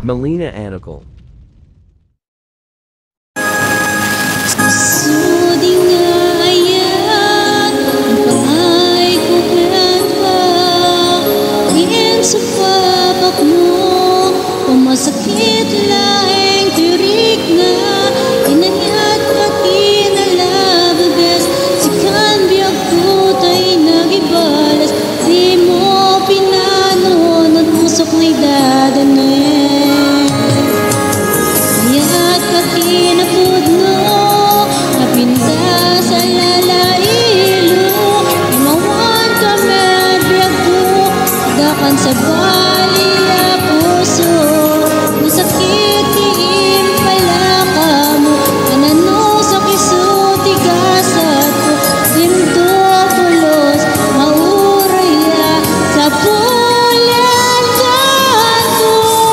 Melina Anical. Masakit laing tirik na inanyat at kinalababes sikan biyag ko tayo nagibalas di mo pinanon at pusok na'y dadanin ayat ka kinapudno napinta sa lalailo imawan ka med biyag ko dakan sa bali puso sakit kiin pala ka mo anano sa kiso tigasat ko dindo pulos mauraya sa pulan kanto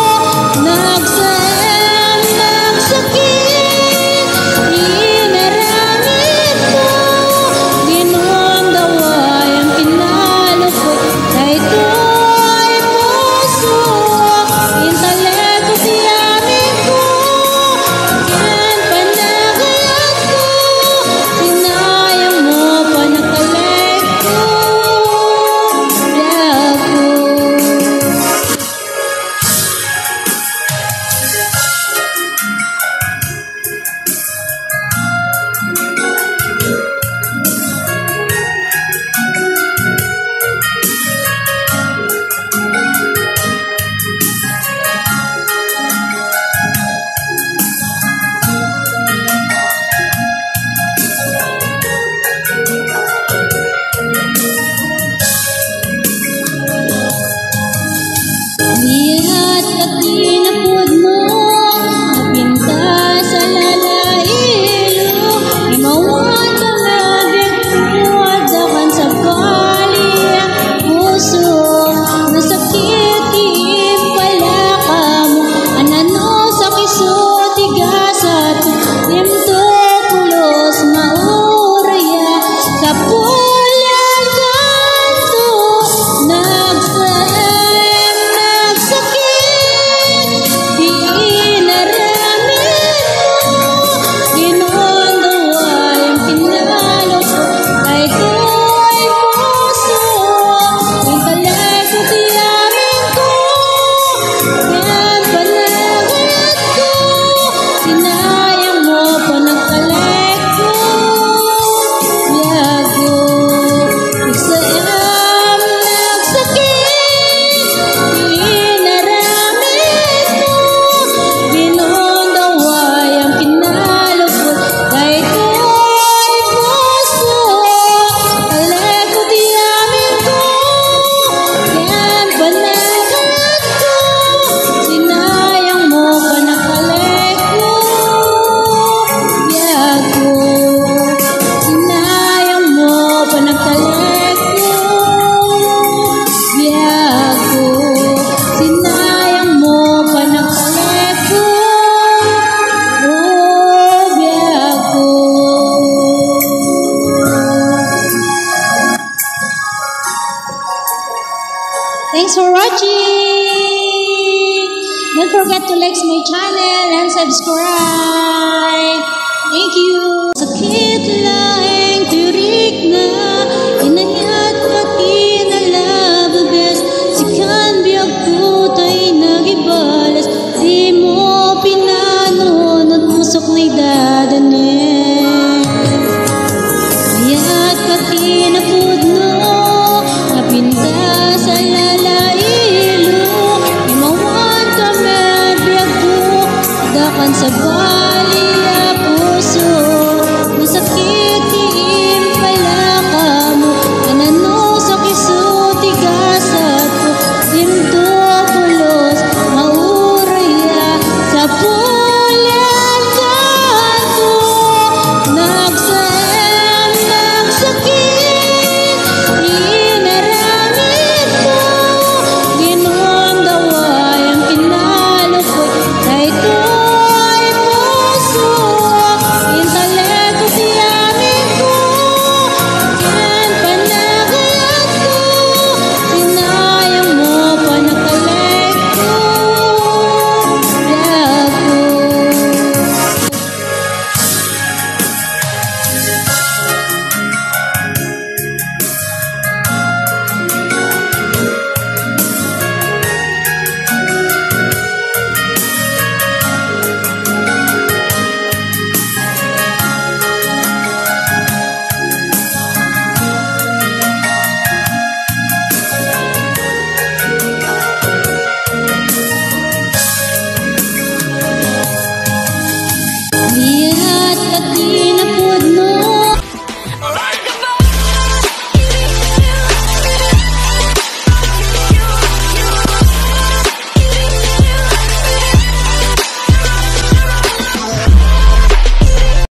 nagsaem nagsakit inaramit ko ginoong daway ang kinalo ko kahit ko'y puso intalek siyamin ko yan panagayat ko sinayang mo panagkalek ko lag ko lihat at kinapod mo napinta sa lalailo imawan ka mabig mo at dakan sa bali puso nasakit kiin pala ka mo anano sa kiso tigasat dimto pulos mauraya sa pulan kanto nagsaem nagsakit inaramit mo ginoong daway ang kinalo ko kahit ko'y puso intalek ko tiyamin ko yan panagayat ko sinayang mo panagkalek ko biyag ko nagsaem nagsakit inaramit mo ginoong daway ang kinalo ko kahit ko'y puso talek ko tiyamin ko yan panagayat ko sinayang mo panagkalek ko biyag ko sinayang mo panagkalek ko biyag ko sinayang mo panagkalek ko biyag ko. Thanks for watching. Don't forget to like my channel and subscribe. Thank you. Sakit laing tirik na inanyat at kinalababes sikan biyag ko tayo nagibalas di mo pinanon at pusok na'y dadanin ayat ka kinapudno napinta